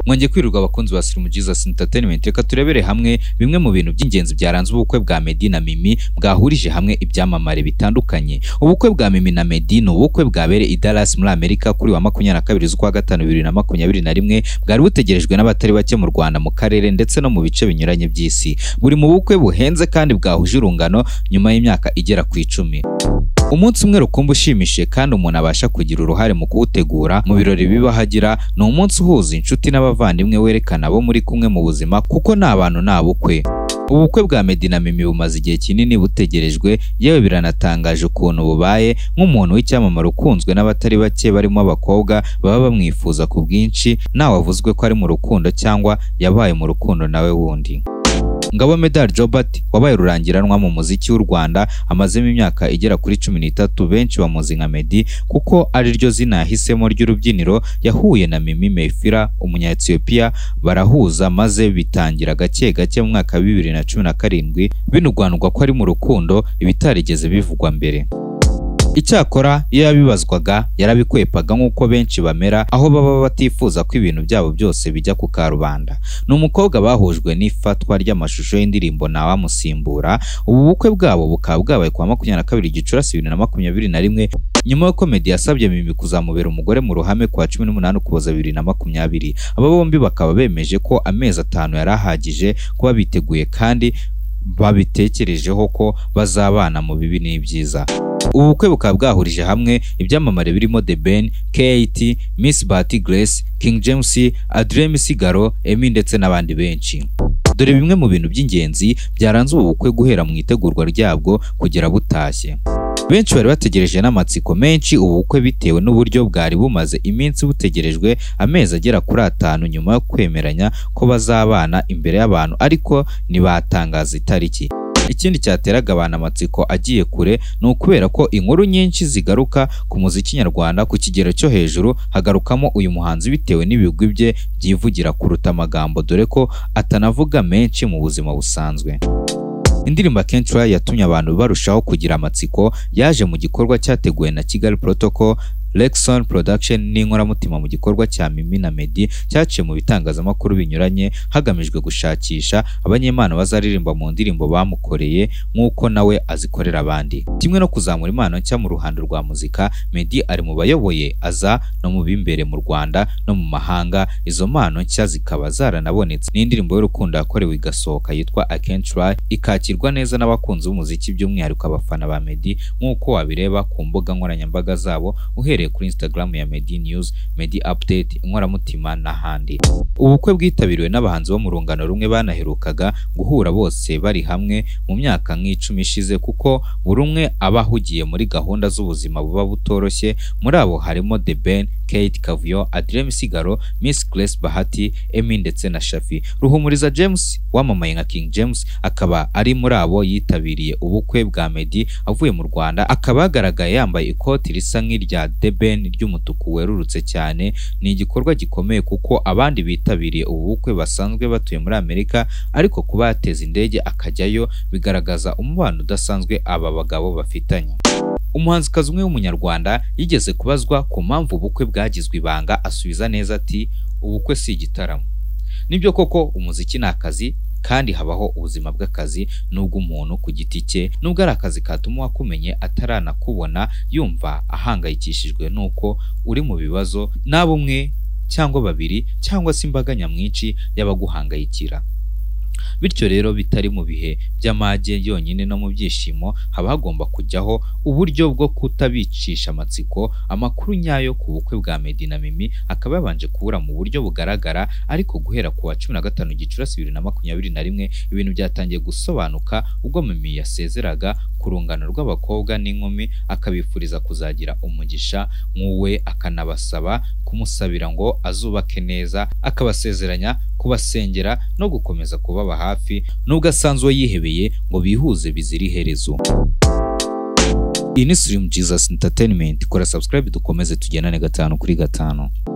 Mwongeye kwirirwa abakunzi ba Slim Jesus Entertainment, reka turebere hamwe bimwe mu bintu by'ingenzi byaranze ubukwe bwa Meddy na Mimi bwahurije hamwe ibyamamare bitandukanye. Ubukwe bwa Mimi na Meddy ni ubukwe bwabereye i Dallas muri Amerika kuri wa 22 z'ukwa gatanu 2021 bwari butegerejwe n'abatari bake mu Rwanda, mu karere ndetse no mu bice binyuranye by'isi. Buri mu bukwe buhenze kandi bwahuje urungano nyuma y'imyaka igera ku 10. Umunsi umwe rukumbi ushimishije kandi umuntu abasha kugira uruhare mu kuwutegura mu birori biba hagira, ni umunsi uhuza inshuti n'abavandimwe werekana abo muri kumwe mu buzima kuko nta bantu nta bukwe. Ubukwe bwa Meddy na Mimi bumaze igihe kinini butegerejwe, yewe biranatangaje ukuntu bubaye nk'umuntu w'icyamamare ukunzwe n'abatari bake barimo abakobwa baba bamwifuza ku bwinshi, ntawe wavuzwe ko ari mu rukundo cyangwa yabaye mu rukundo nawe wundi. Ngabo Medal Jobert wabaye rurangiranwa mu muziki w'u Rwanda amazemo imyaka igera kuri 13, benshi bamuzi nka Meddy kuko ari ryo zina yahisemo ry'urubyiniro. Yahuye na Mimi Mefira umunya-Ethiopia, barahuza maze bitangira gake gake mu mwaka wa 2017 binugwanugwa ko ari mu rukundo ibitarigeze bivugwa mbere. Icyakora iyo yabibazwaga yarabikwepaga nk'uko benshi bamera, aho baba batifuza ko ibintu byabo byose bijya ku karubanda. Ni umukobwa bahujwe n'ifatwa ry'amashusho y'indirimbo Ntawamusimbura. Ubu bukwe bwabo bukaba bwabaye kwa 22 Gicurasi 2021 nyuma y'uko Meddy yasabye Mimi kuzamubera umugore mu ruhame kwa 18 Ukuboza 2020. Aba bombi bakaba bemeje ko amezi 5 yarahagije kuba biteguye kandi babitekerejeho ko bazabana mu bibi n'ibyiza. Ubu bukwe bukaba bwahurije hamwe ibyamamare birimo The Ben, K.A.T, Miss Bahati Grace, King James, Adrien Misigaro, Emmy ndetse n'abandi benshi. Dore bimwe mu bintu by'ingenzi byaranze ubu bukwe guhera mu itegurwa ryabwo kugera butashye. Benshi bari bategereje n'amatsiko menshi ubu bukwe bitewe n'uburyo bwari bumaze iminsi butegerejwe amezi agera kuri 5 nyuma yo kwemeranya ko bazabana imbere y'abantu, ariko ntibatangaza itariki. Ikindi cyateraga abantu amatsiko agiye kure ni ukubera ko inkuru nyinshi zigaruka ku muziki nyarwanda ku kigero cyo hejuru, hagarukamo uyu muhanzi bitewe n'ibigwi bye byivugira kuruta amagambo, dore ko atanavuga menshi mu buzima busanzwe. Indirimbo akenshi yatumye abantu barushaho kugira amatsiko yaje mu gikorwa cyateguwe na Kigali Protocol Lexon Production n'inkoramutima mu gikorwa cya Mimi na Meddy cyaciye mu bitangazamakuru binyuranye hagamijwe gushakisha abanyempano bazaririmba mu ndirimbo bamukoreye nk'uko nawe azikorera abandi. Kimwe no kuzamura impano nshya mu ruhando rwa muzika, Meddy ari mu bayoboye aza no mu bimbere mu Rwanda no mu mahanga. Izo mpano nshya zikaba zaranabonetse n'indirimbo y'urukundo yakorewe igasohoka yitwa I Can't Try, ikakirwa neza n'abakunzi b'umuziki by'umwihariko abafana ba Meddy nk'uko wabireba ku mbuga nkoranyambaga zabo uhereye kuri Instagram ya Meddy News, Meddy Update, inkoramutima n'ahandi. Ubukwe bwitabiriwe n'abahanzi bo mu rungano rumwe banaherukaga guhura bose bari hamwe mu myaka nk'icumi ishize, kuko buri umwe aba ahugiye muri gahunda z'ubuzima buba butoroshye. Muri abo harimo The Ben, Kate Kavuyo, Adrien Misigaro, Miss Grace Bahati, Emmy ndetse na Shafi. Ruhumuriza James wamamaye nka King James akaba ari muri abo yitabiriye ubukwe bwa Meddy avuye mu Rwanda, akaba yagaragaye yambaye ikoti risa nk'irya The Ben ry'umutuku werurutse cyane. Ni igikorwa gikomeye kuko abandi bitabiriye ubu bukwe basanzwe batuye muri Amerika, ariko kuba yateza indege akajyayo bigaragaza umubano udasanzwe aba bagabo bafitanye. Umuhanzikazi umwe w'umunyarwanda yigeze kubazwa ku mpamvu ubukwe bwagizwe ibanga, asubiza neza ati ubukwe si igitaramo. Nibyo koko umuziki ni akazi kandi habaho ubuzima bw'akazi n'ubw'umuntu ku giti cye, nubwo ari akazi katuma wakumenye ataranakubona yumva ahangayikishijwe nuko uri mu bibazo n'abo umwe cyangwa babiri cyangwa se imbaga nyamwinshi y'abaguhangayikira. Bityo rero bitari mu bihe by'amage yonyine no mu byishimo, haba hagomba kujyaho uburyo bwo kutabicisha amatsiko. Amakuru nyayo ku bukwe bwa Meddy na Mimi akaba yabanje kubura mu buryo bugaragara, ariko guhera ku wa 15 Gicurasi 2021 ibintu byatangiye gusobanuka ubwo Mimi yasezeraga ku rungano rw'abakobwa n'inkumi, akabifuriza kuzagira umugisha nk'uwe, akanabasaba kumusabira ngo azubake neza, akabasezeranya kubasengera no gukomeza kubaba hafi nubwo asanzwe yihebeye ngo bihuze bizira iherezo. Iyi ni Slim Jesus Entertainment, kora subscribe dukomeze tugendane 5 kuri 5.